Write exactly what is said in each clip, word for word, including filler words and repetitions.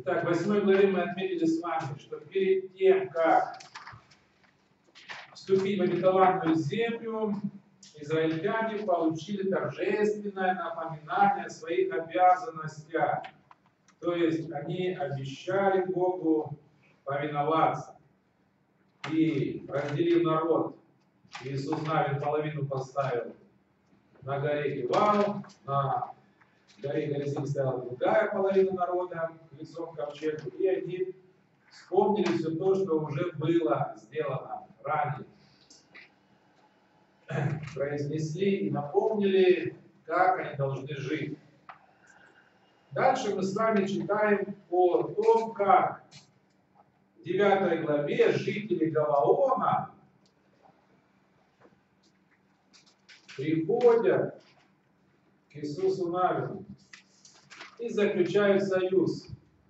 Итак, в восьмой главе мы отметили с вами, что перед тем, как вступить в обетованную землю, израильтяне получили торжественное напоминание о своих обязанностях. То есть они обещали Богу повиноваться. И разделив народ, Иисус Навин половину поставил на горе Гивал, на горе Горизим стояла другая половина народа лицом к ковчегу, и они вспомнили все то, что уже было сделано ранее. Произнесли и напомнили, как они должны жить. Дальше мы с вами читаем о том, как в девятой главе жители Гаваона приходят к Иисусу Навину и заключают союз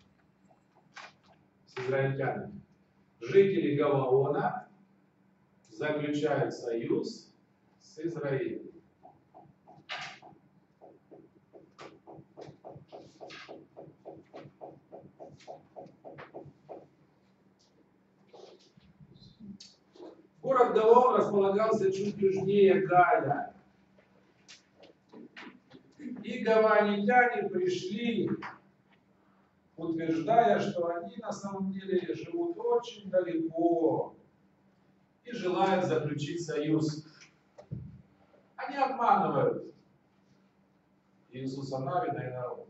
с израильтянами. Жители Гаваона заключают союз с Израилем. Город Гаваон располагался чуть южнее Гая. И гаваонитяне пришли, утверждая, что они на самом деле живут очень далеко и желают заключить союз. Они обманывают Иисуса Навина и народ.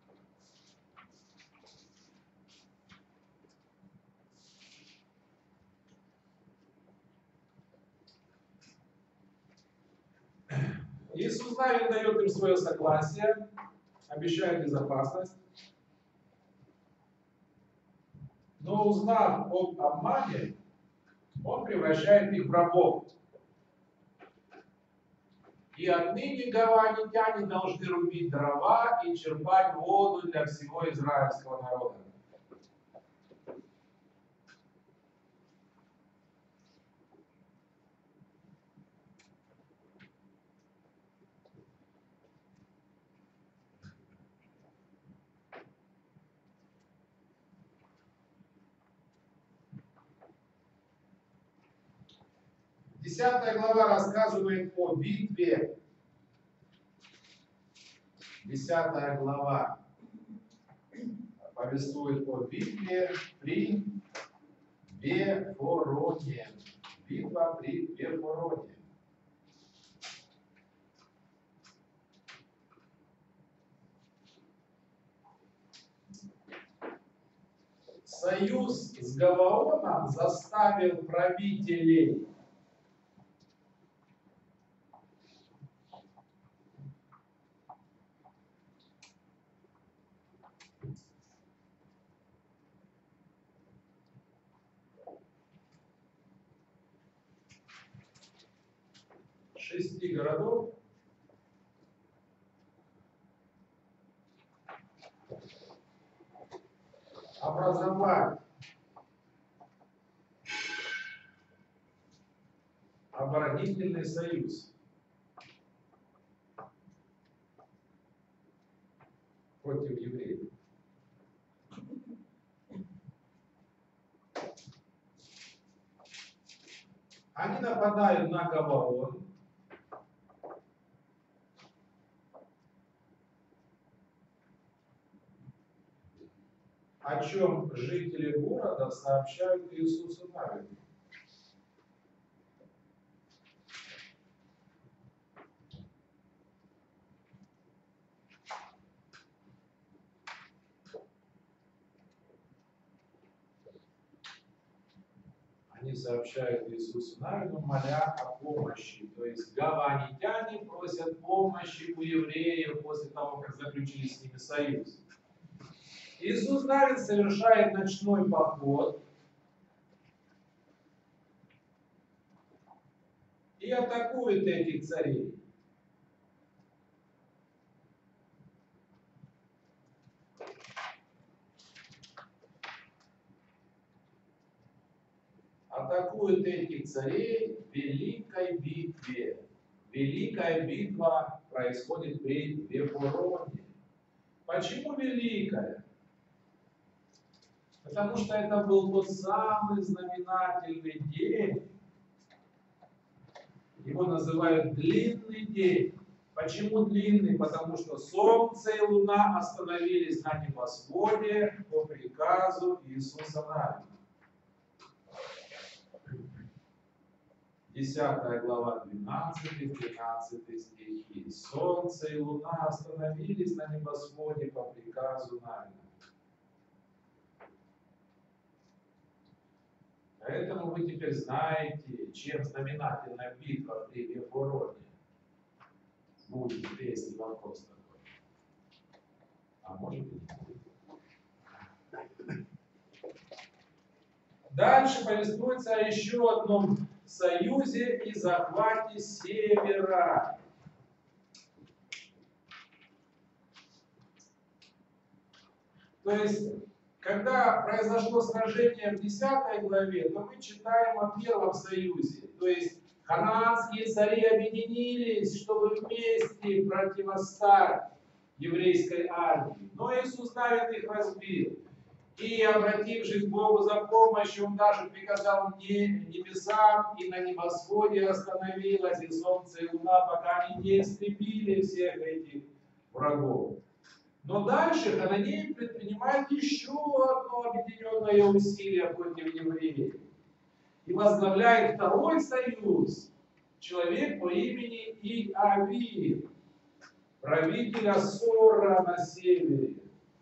Иисус Навин дает им свое согласие, обещает безопасность, но узнав об обмане, он превращает их в рабов. И отныне гаваонитяне должны рубить дрова и черпать воду для всего израильского народа. Десятая глава рассказывает о битве. Десятая глава повествует о битве при Бефороне. Битва при Бефороне. Союз с Гаваоном заставил правителей шести городов образовать оборонительный союз против евреев. Они нападают на Гаваон, о чем жители города сообщают Иисусу Навину. Они сообщают Иисусу Навину, моля о помощи. То есть гаваонитяне просят помощи у евреев после того, как заключили с ними союз. Иисус Навин совершает ночной поход и атакует этих царей. Атакует этих царей в великой битве. Великая битва происходит при Бефороне. Почему великая? Потому что это был тот самый знаменательный день. Его называют длинный день. Почему длинный? Потому что солнце и луна остановились на небосводе по приказу Иисуса Навина. десятая глава, двенадцатый-тринадцатый стихи. Солнце и луна остановились на небосводе по приказу Навина. Поэтому вы теперь знаете, чем знаменательная битва при Вифороне будет, если вопрос такой. А может быть, не будет. Дальше повествуется о еще одном союзе и захвате севера. То есть, когда произошло сражение в десятой главе, то мы читаем о первом союзе. То есть, ханаанские цари объединились, чтобы вместе противостать еврейской армии. Но Иисус Навин их разбил. И, обратившись к Богу за помощью, Он даже приказал небесам и на небосводе остановилось, и солнце, и луна, пока они не истребили всех этих врагов. Но дальше хананеи предпринимают еще одно объединенное усилие против евреев. И возглавляет второй союз человек по имени Иавир, правитель Ассора на севере.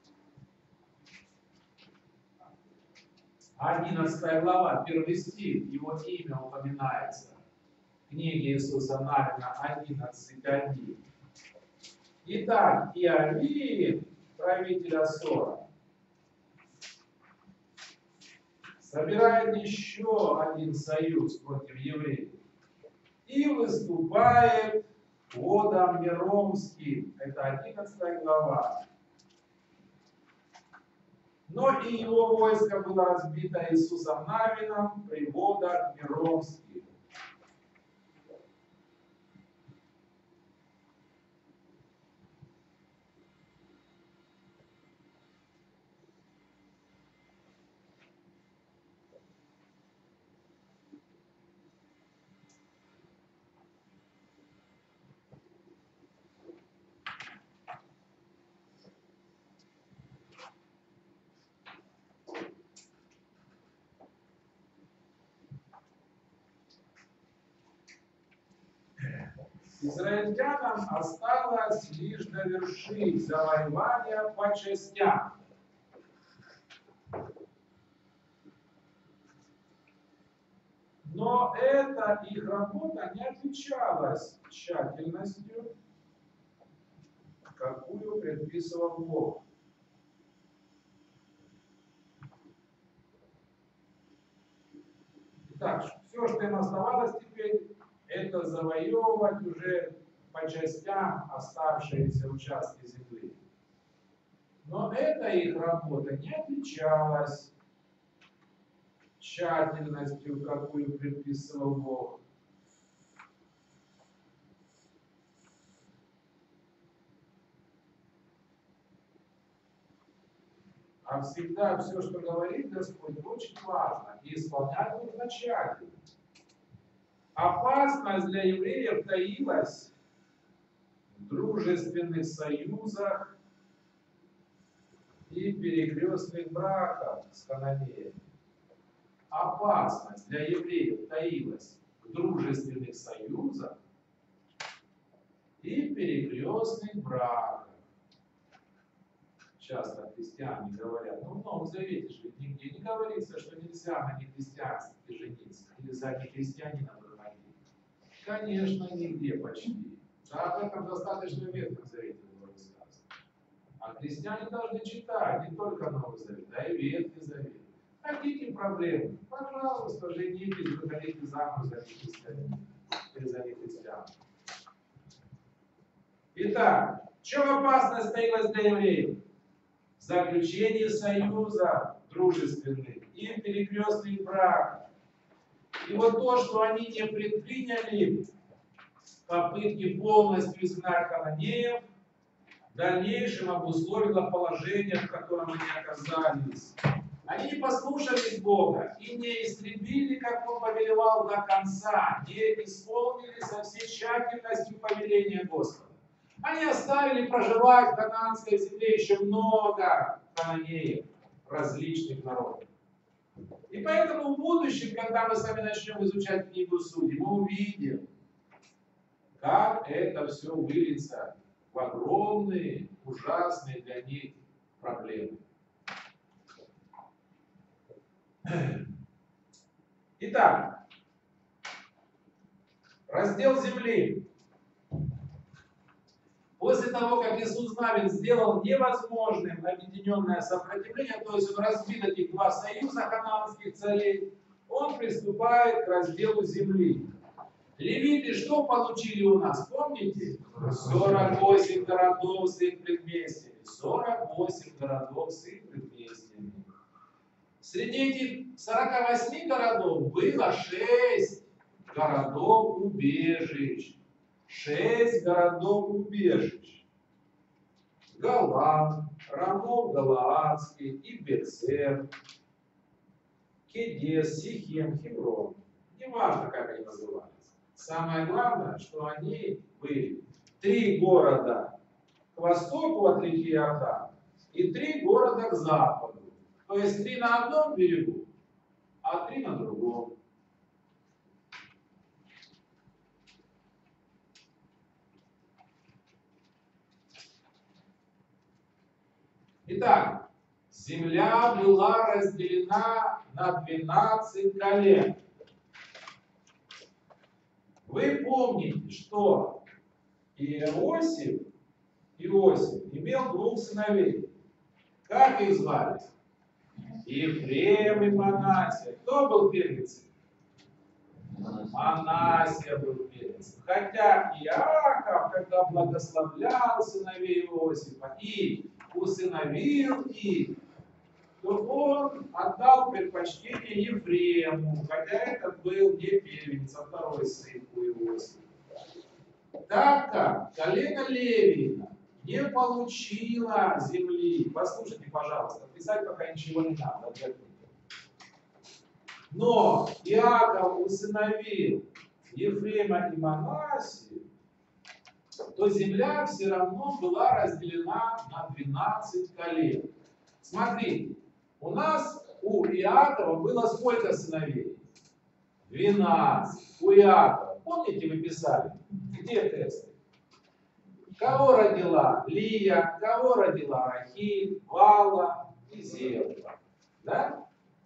одиннадцатая глава, первый стих, его имя упоминается в книге Иисуса Навина одиннадцать один. Итак, Иавир, правитель Ассора, собирает еще один союз против евреев и выступает водам Меромским. Это одиннадцатая глава. Но и его войско было разбито Иисусом Навином при водах Меромских. Израильтянам осталось лишь довершить завоевание по частям. Но эта их работа не отличалась тщательностью, какую предписывал Бог. Итак, все, что им оставалось теперь, это завоевывать уже по частям оставшиеся участки земли. Но эта их работа не отличалась тщательностью, какую предписывал Бог. А всегда все, что говорит Господь, очень важно и исполнять нужно тщательно. Опасность для евреев таилась в дружественных союзах и перекрестных браках с хананеями. Опасность для евреев таилась в дружественных союзах и перекрестных браках. Часто христиане говорят, ну в Новом Завете же нигде не говорится, что нельзя на нехристианстве жениться или за нехристианина выходить. Конечно, нигде почти. Да, об этом достаточно в Ветхом Завете было сказано. А христиане должны читать не только Новый Завет, а и Ветхий Завет. Какие проблемы? Пожалуйста, женитесь, выходите замуж за нехристиан. Или за нехристиан. Итак, в чем опасность таилась для евреев? Заключение союза дружественных и перекрестных браков. И вот то, что они не предприняли попытки полностью изгнать хананеев, в дальнейшем обусловило положение, в котором они оказались. Они Они не послушались Бога и не истребили, как Он повелевал, до конца, не исполнили со всей тщательностью повеления Господа. Они оставили проживать в ханаанской земле еще много хананеев, различных народов. И поэтому в будущем, когда мы с вами начнем изучать книгу Судей, мы увидим, как это все выльется в огромные, ужасные для них проблемы. Итак, раздел земли. После того, как Иисус Навин сделал невозможным объединенное сопротивление, то есть он разбил этих два союза ханаанских царей, он приступает к разделу земли. Левиты что получили у нас? Помните? сорок восемь городов с их предместьями. сорок восемь городов с их предместьями. Среди этих сорока восьми городов было шесть городов-убежищ. Шесть городов-убежищ. Галаат, Рамов Галаадский и Бецер, Кедес, Сихем, Хеврон. Неважно, как они назывались. Самое главное, что они были три города к востоку от реки Иордан и три города к западу. То есть три на одном берегу, а три на другом. Итак, земля была разделена на двенадцать колен. Вы помните, что Иосиф, Иосиф имел двух сыновей. Как их звали? Ефрем и Манасия. Кто был первенцем? Манасия был первенцем. Хотя Иаков, когда благословлял сыновей Иосифа и усыновил их, то он отдал предпочтение Ефрему, хотя этот был не первенец, а второй сын у Иосифа. Так как колено Левина не получила земли, послушайте, пожалуйста, писать пока ничего не надо. Но Иаков усыновил Ефрема и Манасию, то земля все равно была разделена на двенадцать колен. Смотрите, у нас у Иакова было сколько сыновей? двенадцать. У Иакова. Помните, вы писали? Где тесты? Кого родила Лия, кого родила Рахиль, Вала и Зелфа? Да?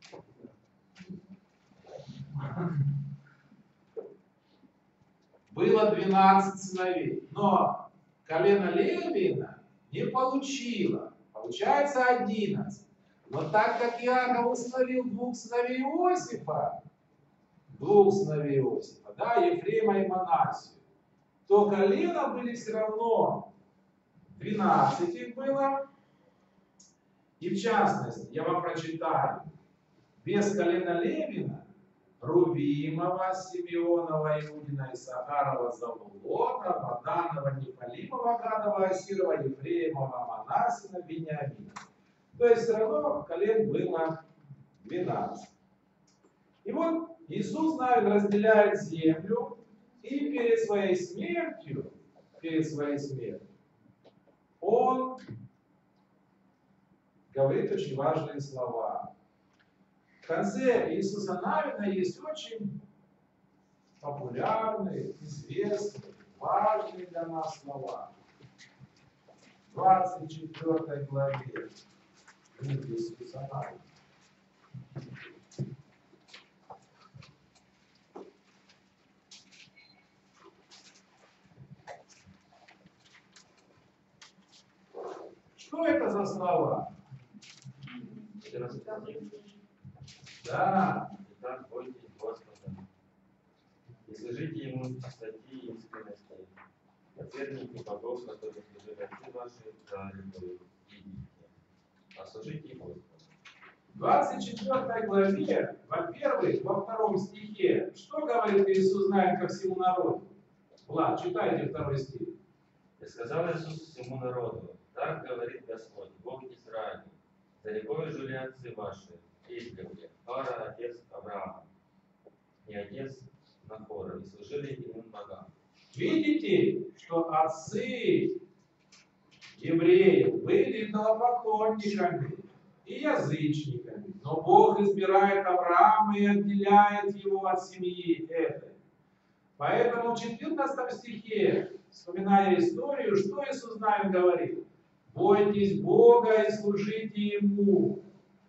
Было двенадцать сыновей, но колено Левина не получило. Получается одиннадцать. Но так как Иаков усыновил двух сыновей Иосифа, двух сыновей Иосифа, да, Ефрема и Манасию, то колена были все равно двенадцать их было. И в частности, я вам прочитаю, без колена Левина, Рувимова, Симеонова, Иудина, Исахарова, Завулона, Данова, Нефалимова, Гадова, Асирова, Ефремова, Манасина, Вениамина. То есть все равно колен было двенадцать. И вот Иисус Навин разделяет землю, и перед своей смертью, перед своей смертью, он говорит очень важные слова. В конце Иисуса Навина есть очень популярные, известные, важные для нас слова. В двадцать четвёртой главе книги Иисуса Навина. Что это за слова? Да. Итак, бойтесь Господа и служите Ему в чистоте и искренности. Отвергните богов, которые служили отцы ваши, за любовь и видите. А служите Господу. В двадцать четвёртой главе, во-первых, во втором стихе, что говорит Иисус Навин ко всему народу? Влад, читайте второй стих. И сказал Иисус всему народу: так говорит Господь, Бог Израиля, за любовь жили отцы ваши, и издревле. Ара, отец Авраама, и отец Нахора, и служили иным богам. Видите, что отцы евреев были идолопоклонниками и язычниками, но Бог избирает Авраама и отделяет его от семьи этой. Поэтому в четырнадцатом стихе, вспоминая историю, что Иисус нам говорит? Бойтесь Бога и служите Ему.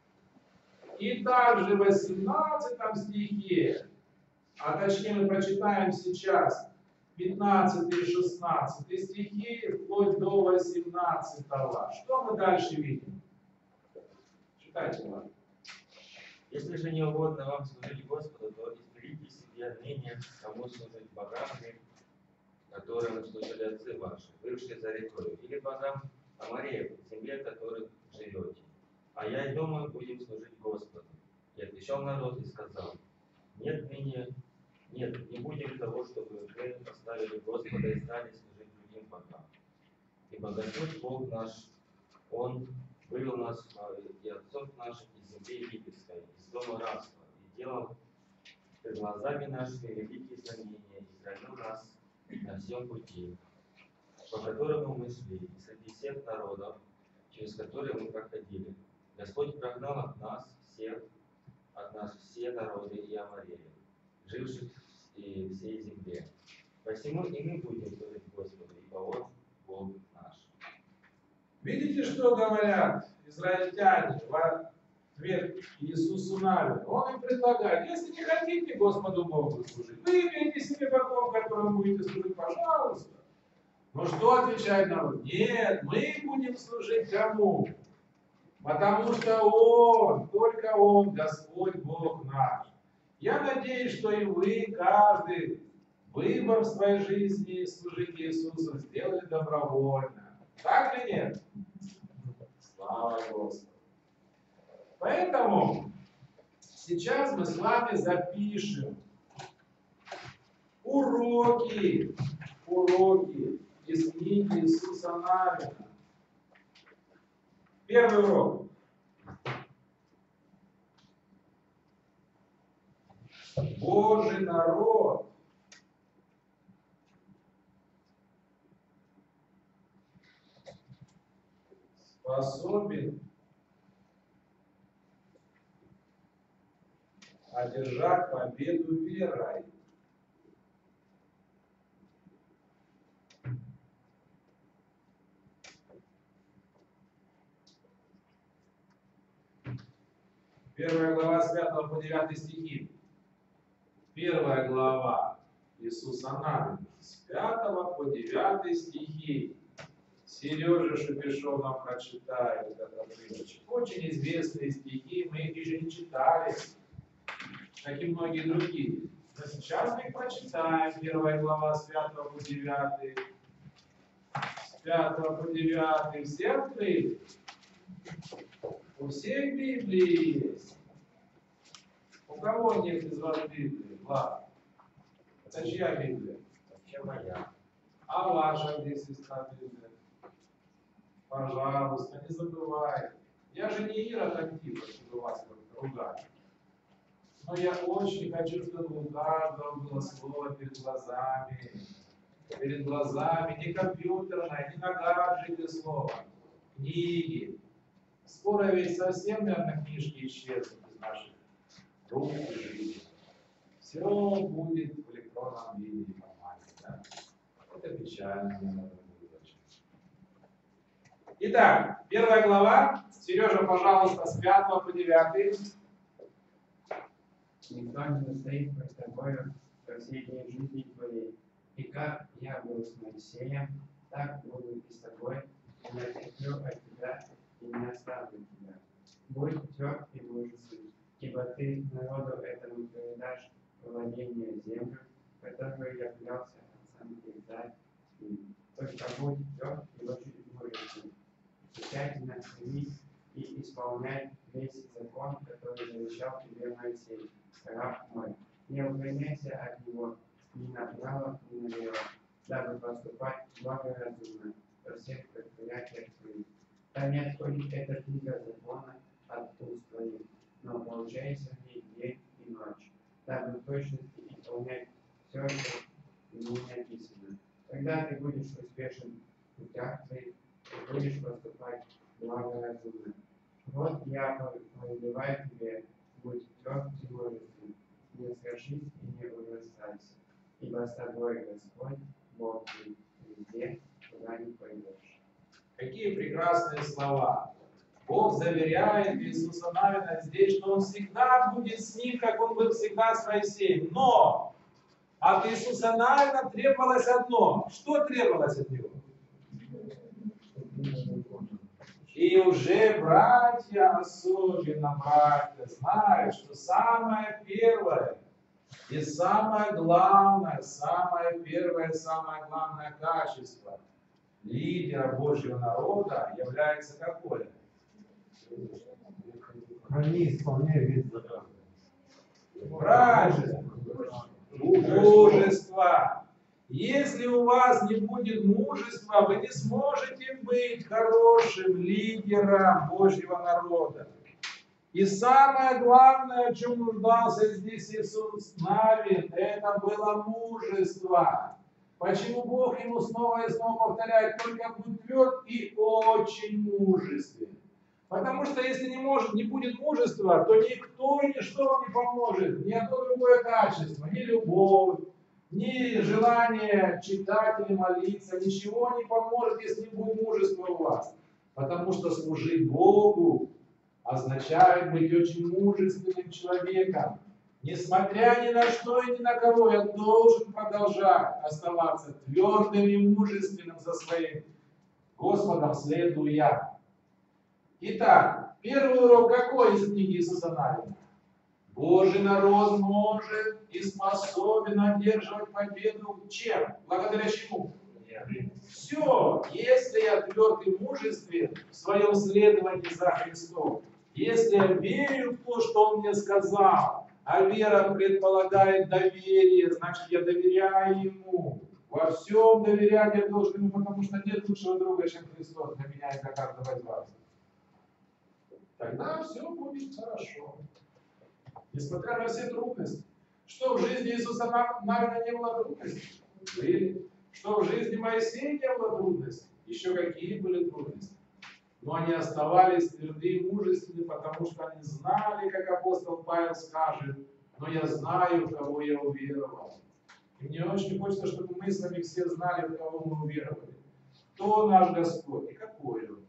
И также в восемнадцатом стихе, а точнее мы прочитаем сейчас пятнадцатый и шестнадцатый стихи, вплоть до восемнадцатого. Что мы дальше видим? Читайте, ладно. Если же не угодно вам служить Господу, то изберите себе ныне, кому служить богам, которым служили отцы ваши, бывшие за рекой, или богам Амореев, в земле которых живете. А я и думаю, будем служить Господу. И отвечал народ и сказал: нет, ныне, нет, не будем того, чтобы мы поставили Господа и стали служить другим богам. Ибо Господь Бог наш, Он вывел нас и отцов наших из земли египетской, из дома рабства, и делал перед глазами нашими великие знамения, и хранил нас на всем пути, по которому мы шли, и среди всех народов, через которые мы проходили. Господь прогнал от нас всех, от нас все народы и амореев, живших и всей земле. Посему и мы будем служить Господу, ибо Он Бог наш. Видите, что говорят израильтяне в ответ Иисусу Навину? Он им предлагает: если не хотите Господу Богу служить, вы имеете себе богов, которым будете служить, пожалуйста. Но что отвечает народ? Нет, мы будем служить кому? Потому что Он, только Он, Господь Бог наш. Я надеюсь, что и вы, каждый, выбор в своей жизни служить Иисусу сделали добровольно. Так или нет? Слава Господу. Поэтому сейчас мы с вами запишем уроки, уроки из книги Иисуса Навина. Первый урок. Божий народ способен одержать победу верой. Первая глава с пятого по девятый стихи. Первая глава Иисуса Навина с пятого по девятый стихи. Сережа Шупешов нам прочитает этот отрывочек. Очень известные стихи, мы их еще не читали, как и многие другие. Но сейчас мы их прочитаем. Первая глава с пятого по девятый. С пятого по девятый. Все открыли? У всех Библии есть. У кого нет из вас Библии? Ладно. Это чья Библия? Чем моя? А ваша где сестра Библия? Пожалуйста, не забывайте. Я же не Ирод Антипа, чтобы вас ругать. Но я очень хочу, чтобы у каждого было слово перед глазами. Перед глазами, не компьютерное, не на гаджете слово. Книги. Скоро ведь совсем, наверное, книжки исчезнут из наших рук и жизни. Все будет в электронном виде и формате. Да? Это печально, наверное, будет очень. Итак, первая глава. Сережа, пожалуйста, с пятого по девятый. Никто не устоит пред тобою во всей дни жизни твоей. И как я был с Моисеем, так буду и с тобой, и не отреклю от тебя, и не оставлю тебя. Будь тверд и мужествен, ибо ты народу этому передашь владение землю, которую я клялся отцам их дать им. Только будь тверд и очень мужествен, тщательно следи и исполняй весь закон, который завещал тебе Моисей, раб мой. Не уклоняйся от него ни направо, ни налево, дабы поступать благоразумно во всех предприятиях твоих. Да не отходит эта книга закона от уст твоих, но обучайся в ней день и ночь, дабы в точности исполнять все, что в ней написано. Тогда ты будешь успешен в путях твоих и будешь поступать благоразумно. Вот я повелеваю тебе, будь тверд и мужествен, не сгоршись и не ужасайся, ибо с тобой Господь, Бог твой, везде, куда ни пойдешь. Какие прекрасные слова! Бог заверяет Иисуса Навина здесь, что Он всегда будет с ним, как Он был всегда с Моисеем. Но от Иисуса Навина требовалось одно. Что требовалось от него? И уже братья, особенно братья, знают, что самое первое и самое главное, самое первое, самое главное качество лидера Божьего народа является какое? Храни, исполняй весь закон. Правильно. Мужество. Если у вас не будет мужества, вы не сможете быть хорошим лидером Божьего народа. И самое главное, в чем нуждался здесь Иисус Навин, это было мужество. Почему Бог ему снова и снова повторяет, только будь тверд и очень мужествен. Потому что если не, может, не будет мужества, то никто и ничто вам не поможет. Ни одно другое качество, ни любовь, ни желание читать или молиться, ничего не поможет, если не будет мужества у вас. Потому что служить Богу означает быть очень мужественным человеком. Несмотря ни на что и ни на кого, я должен продолжать оставаться твердым и мужественным за своим Господом, следуя. Итак, первый урок какой из книги Иисуса Навина? Божий народ может и способен одерживать победу чем? Благодаря чему? Все, если я тверд и мужествен в своем следовании за Христом, если я верю в то, что Он мне сказал, а вера предполагает доверие, значит, я доверяю Ему. Во всем доверять я должен Ему, потому что нет лучшего друга, чем Христос для меня и для каждого из вас. Тогда все будет хорошо. Несмотря на все трудности. Что в жизни Иисуса Навина не было трудностей? Были. Что в жизни Моисея не было трудностей? Еще какие были трудности? Но они оставались тверды и мужественны, потому что они знали, как апостол Павел скажет, но я знаю, в кого я уверовал. И мне очень хочется, чтобы мы с вами все знали, в кого мы уверовали. Кто наш Господь и какой Он.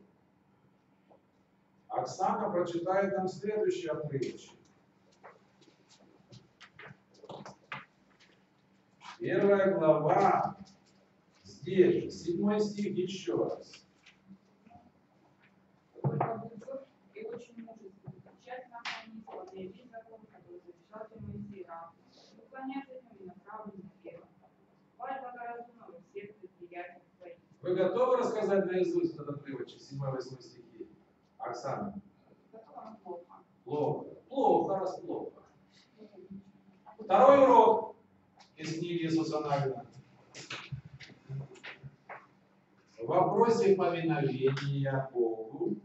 Оксана прочитает нам следующий отрывочек. Первая глава, здесь же, седьмой стих еще раз. Только будь тверд и очень мужественен, тщательно храни свой весь закон, который завещал тебе Моисей раб, не уклоняйся от него ни направо, ни налево. Будь благоразумно во всех предприятиях твоих. Вы готовы рассказать наизусть этот отрывочек, седьмой-восьмой стихи? Оксана? Готово? Плохо. Плохо. Плохо, раз плохо. Второй урок из книги Иисуса Навина. В вопросе повиновения Богу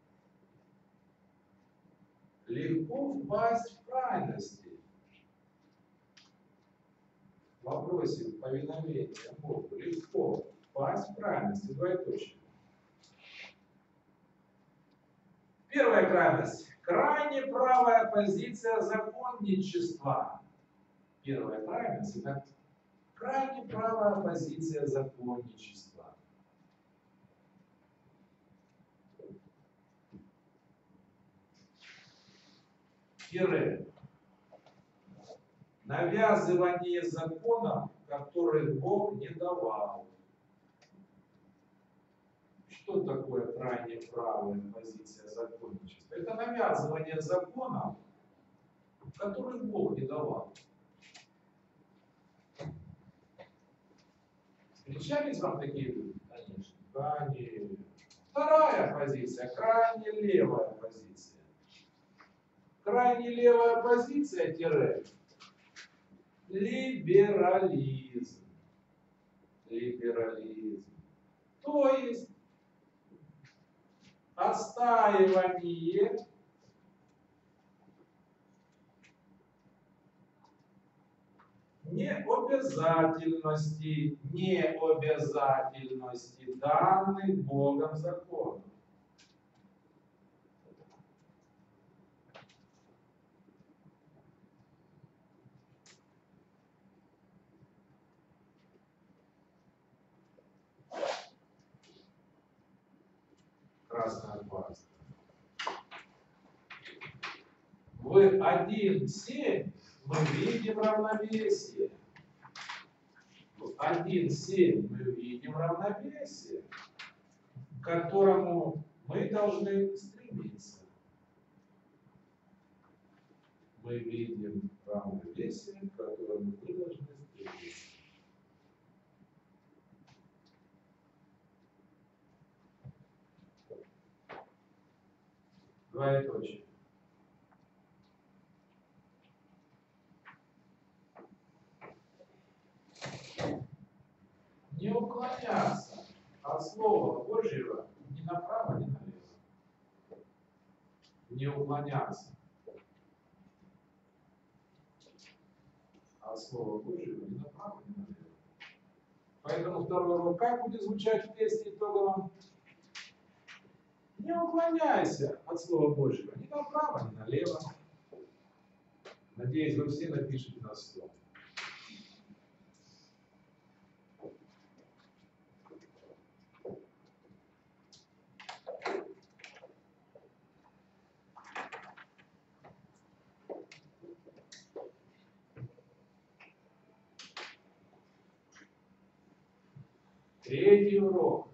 легко впасть в крайности. В вопросе повиновения Богу легко впасть в крайности. Двоеточие. Первая крайность. Крайне правая позиция законничества. Первая крайность – это крайне правая позиция законничества. Тире. Навязывание законов, которых Бог не давал. Что такое крайне правая позиция законничества? Это навязывание законов, которых Бог не давал. Встречались вам такие люди? Конечно. Конечно. Вторая позиция, крайне левая позиция. Крайне левая позиция тире либерализм. Либерализм. То есть отстаивание необязательности, необязательности данных Богом законов. Красная паста. В один семь мы видим равновесие. В один семь мы видим равновесие, к которому мы должны стремиться. Мы видим равновесие, к которому мы должны стремиться. Двоеточие. Не уклоняться от Слова Божьего ни направо, ни налево. Не уклоняться от Слова Божьего ни направо, ни налево. Поэтому второй урок как будет звучать в тесте итоговом? Не уклоняйся от Слова Божьего ни направо, ни налево. Надеюсь, вы все напишите на стол. Третий урок.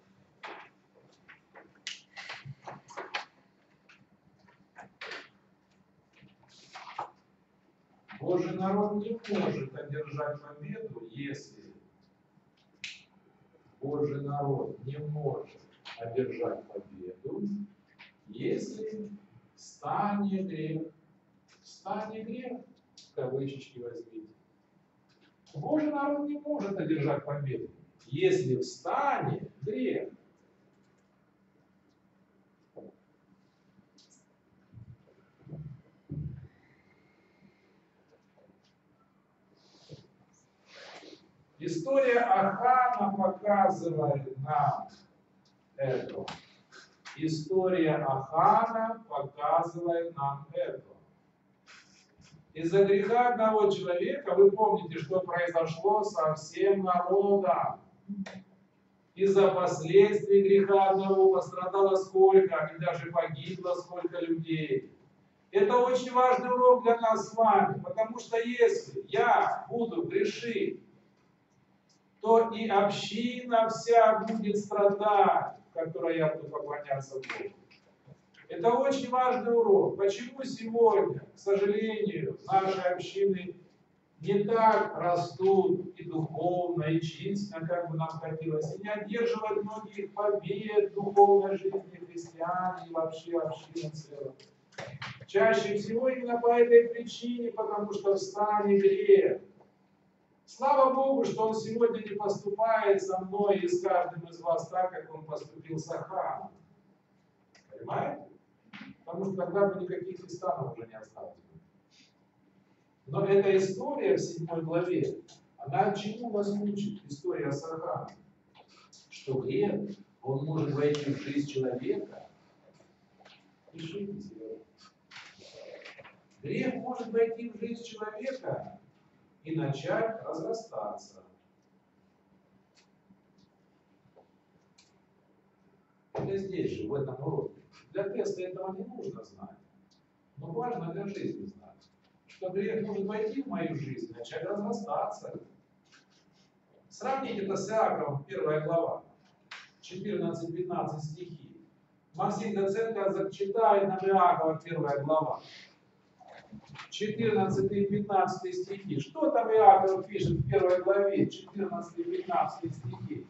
Божий народ не может одержать победу, если Божий народ не может одержать победу, если в стане грех. В стане грех, в кавычечки возьмите. Божий народ не может одержать победу, если в стане грех. История Ахана показывает нам это. История Ахана показывает нам это. Из-за греха одного человека, вы помните, что произошло со всем народом. Из-за последствий греха одного пострадало сколько, и даже погибло сколько людей. Это очень важный урок для нас с вами, потому что если я буду грешить, то и община вся будет страдать, в которой я буду поклоняться Богу. Это очень важный урок. Почему сегодня, к сожалению, наши общины не так растут и духовно, и чисто, как бы нам хотелось, и не одерживают многих побед в духовной жизни христиан и вообще общины в целом. Чаще всего именно по этой причине, потому что в стане грех. Слава Богу, что Он сегодня не поступает со мной и с каждым из вас так, как Он поступил с Аханом. Понимаете? Потому что тогда бы никаких христанов уже не осталось. Но эта история в седьмой главе, она чему нас учит? История с Аханом. Что грех, он может войти в жизнь человека. Пишите себе. Грех может войти в жизнь человека и начать разрастаться. Это здесь же, в этом уроке. Для теста этого не нужно знать. Но важно для жизни знать, что грех может войти в мою жизнь, начать разрастаться. Сравните это с Иаковом, первая глава, четырнадцать-пятнадцать стихи. Максим Доценко зачитает нам Иакова, первая глава. четырнадцать-пятнадцать стихи. Что там Иаков пишет в первой главе, четырнадцать-пятнадцать стихи?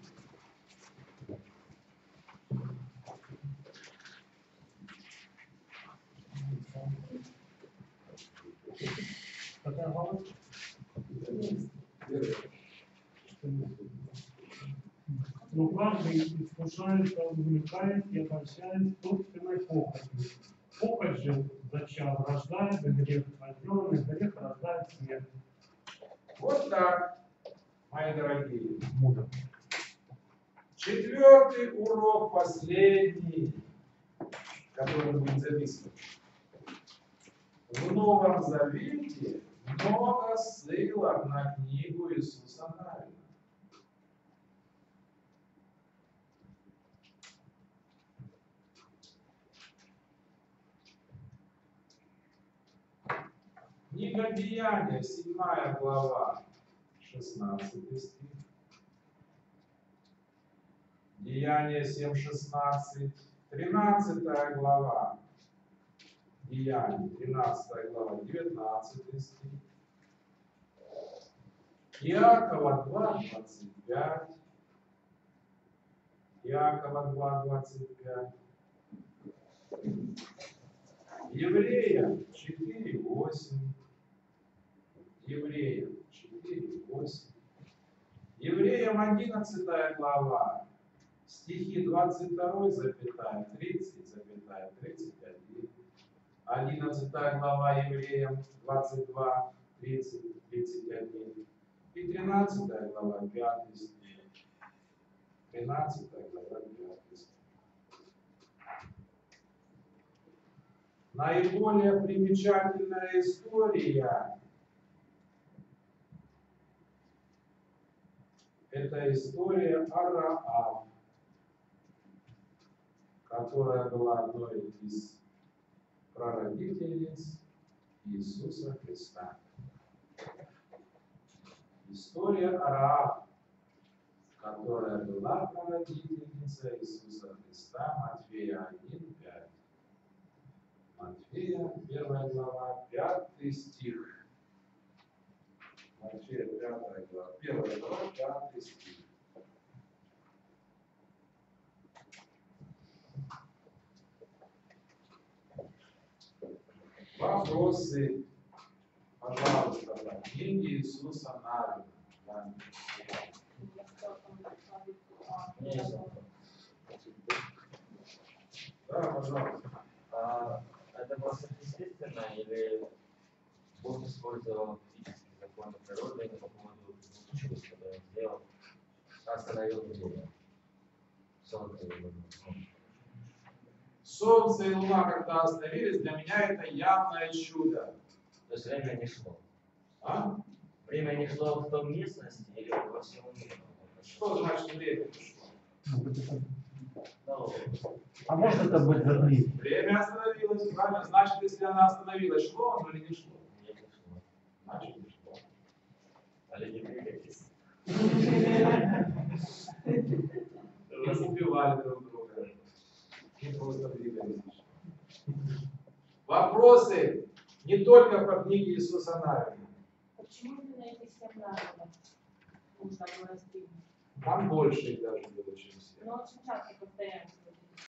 Но каждый искушается, увлекает и обольщает собственной похотью. Похоть же, зачав, рождает грех, рожденный грех рождает смерть. Вот так, мои дорогие. Мудро. Четвертый урок, последний, который будет записан. В Новом Завете много ссылок на книгу Иисуса Навина. Книга Деяния, седьмая глава, шестнадцатый стих. Деяния семь шестнадцать, тринадцатая глава. Деяния, тринадцатая глава, девятнадцатый стих. Иакова два, двадцать пять. Иакова два, двадцать пять. Евреям четыре, восемь. Евреям четыре, восемь. Евреям одиннадцатая глава. Стихи двадцать два, тридцать, тридцать один. одиннадцатая глава Евреям двадцать два, тридцать, тридцать один. И тринадцатая глава, пятый стих. тринадцатая глава, пятый стих. Наиболее примечательная история – это история о Раав, которая была одной из прародительниц Иисуса Христа. История о Раав, которая была прародительница Иисуса Христа, Матфея один, пять. Матфея, первая глава, пятый стих. Матфея, пятая глава, первая глава, пятый стих. Вопросы, пожалуйста, по книге Иисуса Навина. Да. Да, пожалуйста. А это было сверхъестественно или Бог использовал физический закон природы по поводу чудес, которые он сделал, остановил время? Солнце и луна. Солнце и луна, когда остановились, для меня это явное чудо. То есть время не шло. А? Время не шло в том местности или во всем мире? Что значит время не шло? Ну, А может это быть затмить? Время остановилось, правильно? Значит, если она остановилась, шло оно или не шло? нет, не шло. Значит, не шло. А люди двигались. Не убивали друг друга. Не просто двигались. Вопросы не только по книге Иисуса Навина. Почему именно эти семь народов нужно было раздвинуть? Там больше их даже было, чем все. Но очень часто повторяется в